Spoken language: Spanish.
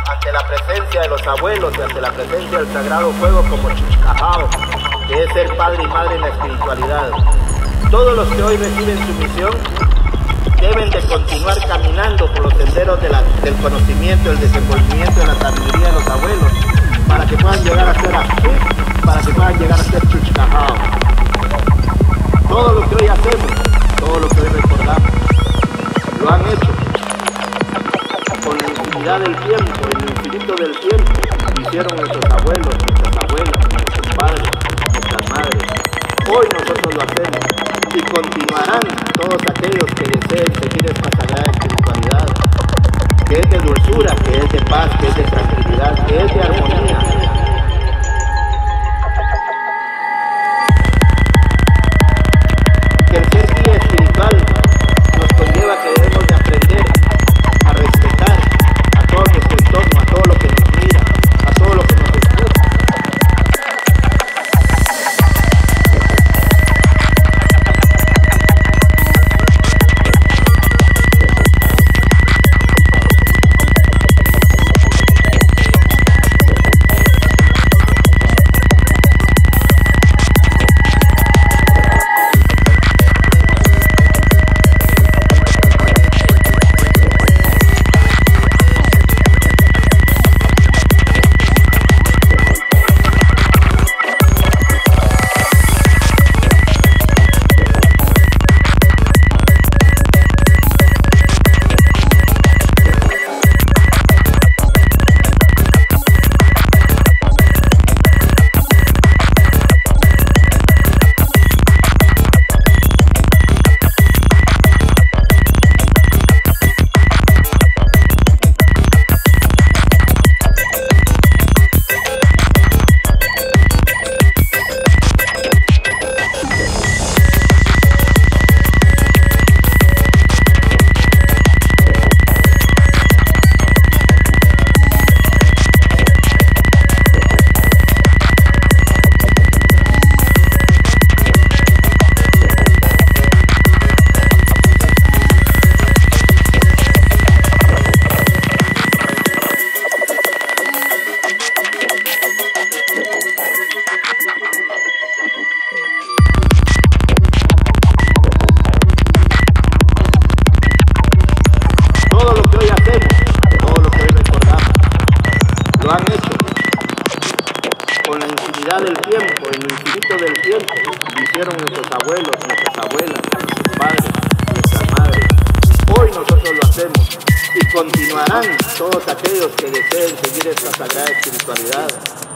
ante la presencia de los abuelos y ante la presencia del sagrado fuego como Chuchcajao, que es ser padre y madre en la espiritualidad. Todos los que hoy reciben su misión deben de continuar caminando por los senderos del conocimiento, del desenvolvimiento, de la sabiduría de los abuelos, para que puedan llegar a ser así, para que puedan llegar a ser Chuchcajao. Todo lo que hoy hacemos, todo lo que hoy recordamos, lo han hecho con la infinidad del tiempo, en lo infinito del tiempo. Lo hicieron nuestros abuelos, nuestras abuelas, nuestros padres, nuestras madres. Hoy nosotros lo hacemos y continuarán todos aquellos que deseen seguir esta sagrada espiritualidad, que es de dulzura, que es de paz, que es de tranquilidad, que es de armonía. Que el ser guía espiritual nos conlleva que debemos de aprender a respetar a todo nuestro entorno, a todo lo que nos mira, a todo lo que nos escucha. Lo han hecho con la infinidad del tiempo, en lo infinito del tiempo. Lo hicieron nuestros abuelos, nuestras abuelas, nuestros padres, nuestras madres. Hoy nosotros lo hacemos y continuarán todos aquellos que deseen seguir esta sagrada espiritualidad.